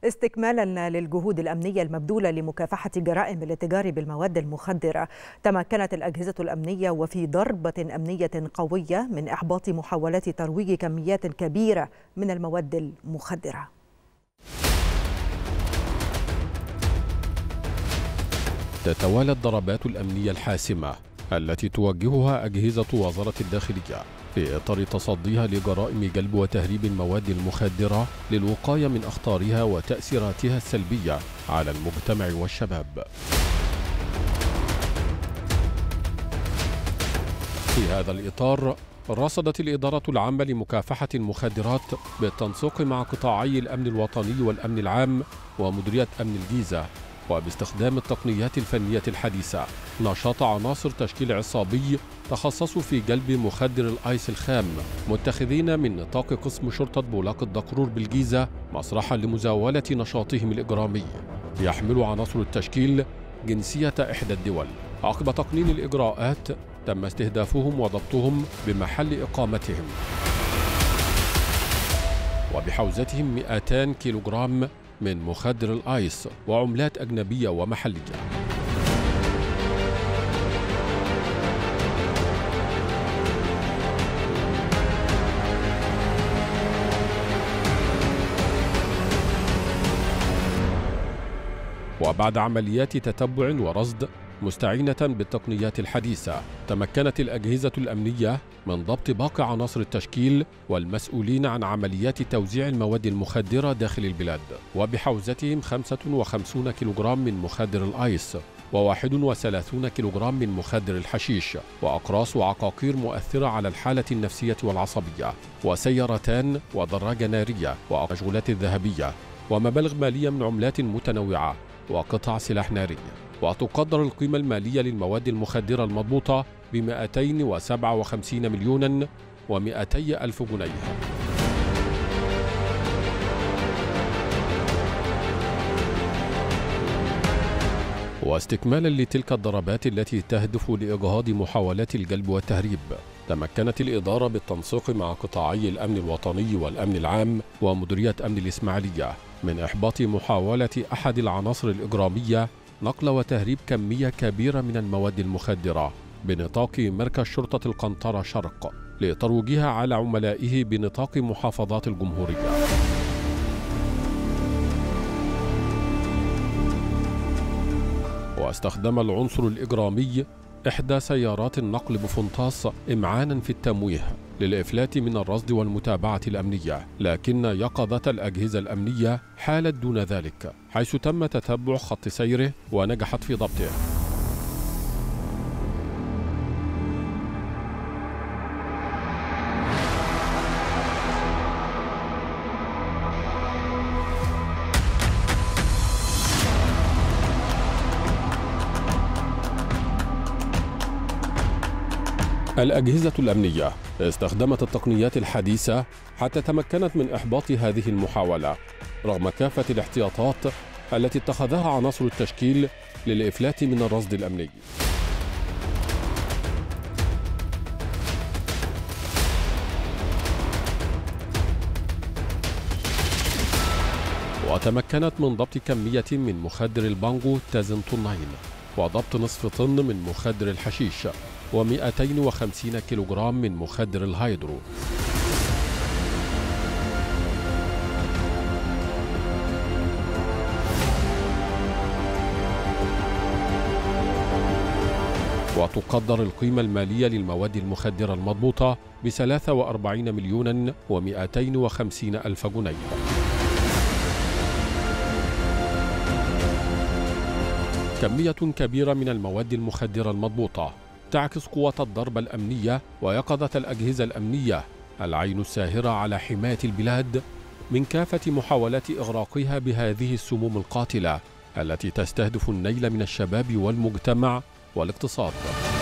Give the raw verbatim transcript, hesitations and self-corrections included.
استكمالا للجهود الأمنية المبذولة لمكافحة جرائم الاتجار بالمواد المخدرة، تمكنت الأجهزة الأمنية وفي ضربة أمنية قوية من إحباط محاولات ترويج كميات كبيرة من المواد المخدرة. تتوالى الضربات الأمنية الحاسمة التي توجهها أجهزة وزارة الداخلية في إطار تصديها لجرائم جلب وتهريب المواد المخدرة للوقاية من أخطارها وتأثيراتها السلبية على المجتمع والشباب. في هذا الإطار رصدت الإدارة العامة لمكافحة المخدرات بالتنسيق مع قطاعي الأمن الوطني والأمن العام ومديرية أمن الجيزة وباستخدام التقنيات الفنية الحديثة نشاط عناصر تشكيل عصابي تخصصوا في جلب مخدر الآيس الخام، متخذين من نطاق قسم شرطة بولاق الدقرور بالجيزة مسرحا لمزاولة نشاطهم الإجرامي. يحمل عناصر التشكيل جنسية إحدى الدول. عقب تقنين الإجراءات تم استهدافهم وضبطهم بمحل إقامتهم وبحوزتهم مئتين كيلوغرام من مخدر الآيس وعملات أجنبية ومحلية. وبعد عمليات تتبع ورصد مستعينة بالتقنيات الحديثة، تمكنت الأجهزة الأمنية من ضبط باقي عناصر التشكيل والمسؤولين عن عمليات توزيع المواد المخدرة داخل البلاد، وبحوزتهم خمسة وخمسين كيلوغرام من مخدر الآيس وواحد وثلاثين كيلوغرام من مخدر الحشيش وأقراص وعقاقير مؤثرة على الحالة النفسية والعصبية، وسيارتان ودراجة نارية ومشغولات ذهبية ومبالغ مالية من عملات متنوعة وقطع سلاح ناري. وتقدر القيمة المالية للمواد المخدرة المضبوطة ب مئتين وسبعة وخمسين مليون ومئتي ألف جنيه. واستكمالا لتلك الضربات التي تهدف لإجهاض محاولات الجلب والتهريب، تمكنت الإدارة بالتنسيق مع قطاعي الأمن الوطني والأمن العام ومديرية أمن الإسماعيلية من إحباط محاولة أحد العناصر الإجرامية نقل وتهريب كمية كبيرة من المواد المخدرة بنطاق مركز شرطة القنطرة شرق لترويجها على عملائه بنطاق محافظات الجمهورية. واستخدم العنصر الإجرامي إحدى سيارات النقل بفنطاس إمعانا في التمويه للإفلات من الرصد والمتابعة الأمنية، لكن يقظة الأجهزة الأمنية حالت دون ذلك، حيث تم تتبع خط سيره ونجحت في ضبطه. الأجهزة الأمنية استخدمت التقنيات الحديثة حتى تمكنت من إحباط هذه المحاولة رغم كافة الاحتياطات التي اتخذها عناصر التشكيل للإفلات من الرصد الأمني. وتمكنت من ضبط كمية من مخدر البانجو تزن طنين وضبط نصف طن من مخدر الحشيش ومئتين وخمسين كيلوغرام من مخدر الهيدرو. وتقدر القيمة المالية للمواد المخدرة المضبوطة ب ثلاثة وأربعين مليون ومئتين وخمسين ألف جنيه. كمية كبيرة من المواد المخدرة المضبوطة تعكس قوة الضربة الأمنية ويقظة الأجهزة الأمنية العين الساهرة على حماية البلاد من كافة محاولات إغراقها بهذه السموم القاتلة التي تستهدف النيل من الشباب والمجتمع والاقتصاد.